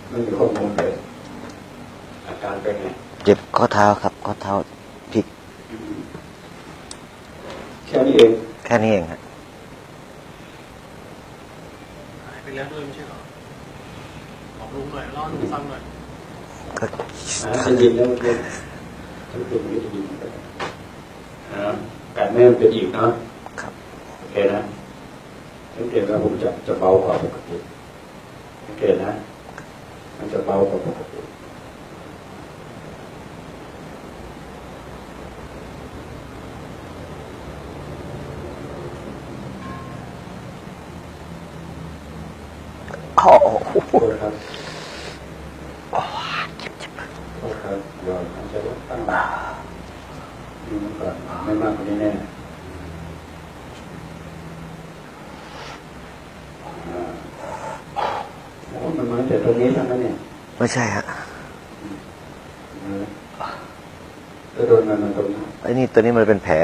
ไม่มีข้อมูลเลยอาการเป็นไงเจ็บข้อเท้าครับข้อเท้าพลิกแค่นี้เองแค่นี้เองครับหายไปแล้วด้วยไม่ใช่หรอบอกลุงหน่อยเล่าให้ลุงฟังหน่อยจะยินแล้วเรื่องทั้งตัวนี้จะยินการแม่เป็นอีกเนาะครับโอเคนะสังเกตว่าผมจะเบากว่าปกติสังเกตนะมันจะเบากว่าปกติโอ้โหครับโอเคยอมมันจะลดตั้งนี่มันก่อนไม่มากกว่านี้แน่มันมาจากตรงนี้ทั้งนั้นเนี่ยไม่ใช่ฮะจะโดนมันตรงนี้ไอ้นี่ตัวนี้มันเป็นแผล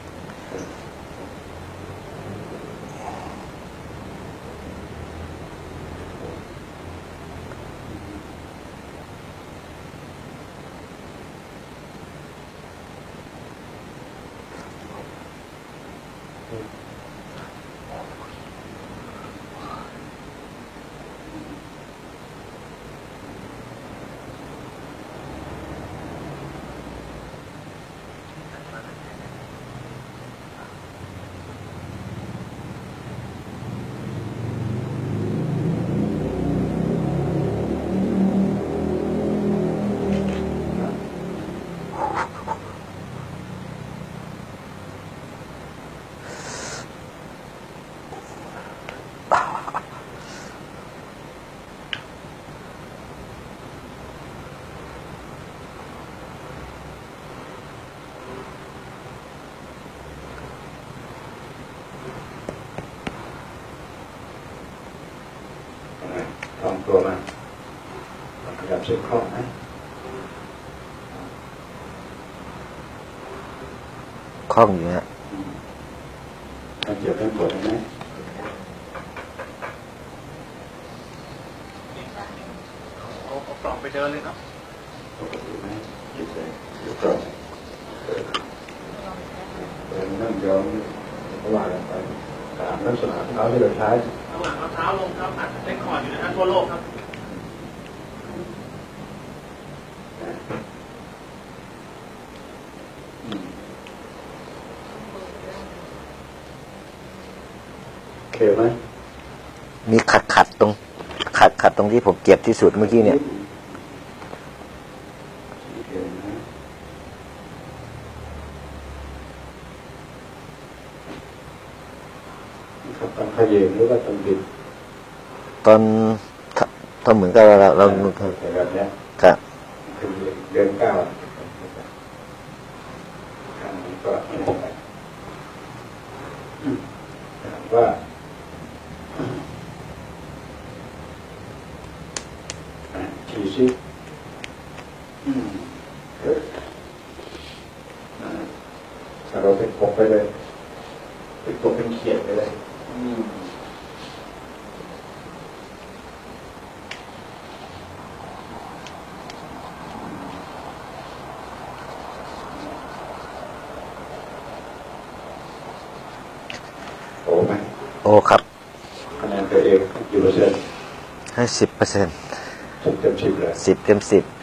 ลองตัวมาขยับเส้นข้อไหมคล่องอยู่ฮะมันเจ็บเป็นปวดไหมเอาปลอกไปเดินเลยเนาะปกติไหมยึดเลยยึดกรอบเดินนั่งยองก็ว่ากันไปตามลักษณะเท้าที่เราใช้ระหว่างเอาเท้าลงเท้าอัดเล่นคอร์ดอยู่นะฮะทั่วโลกครับโอเคไหมมีขัดตรงที่ผมเจ็บที่สุดเมื่อกี้เนี่ยตอนขยิบหรือว่าตอนบิดตอนเหมือนกับเราแบบนี้ครับเดินก้าวก็ว่าฉีดซิถ้าเราเป็นกบไปเลยเป็นกบเป็นเขียดไปเลยโอ้ไหมโอ้ครับคะแนนตัวเองกี่เปอร์เซ็นต์ให้10% 10 เต็ม 10เลย 10 เต็ม 10